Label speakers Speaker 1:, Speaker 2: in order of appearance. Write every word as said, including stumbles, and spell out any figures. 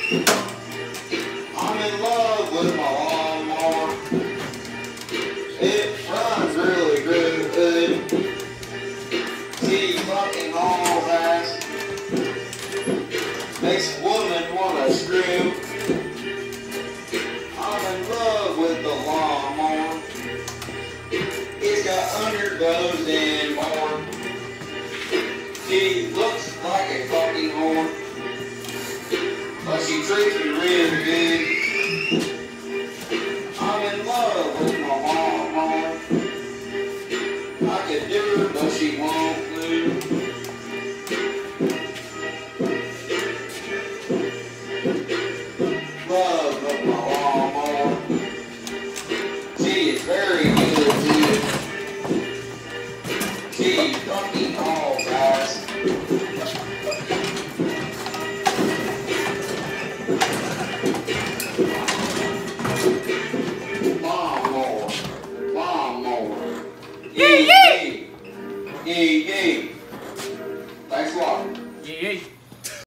Speaker 1: I'm in love with my lawnmower. It runs really good. See, fucking all that makes a woman wanna scream. I'm in love with the lawnmower. It's got underglows and more. She looks like a fucking whore, but she treats me really good. I'm in love with my lawnmower. I could do it, but she won't move. Love of my lawnmower. She is very good too. She's fucking all guys. Lawnmower, lawnmower. Yee yee, yee yee.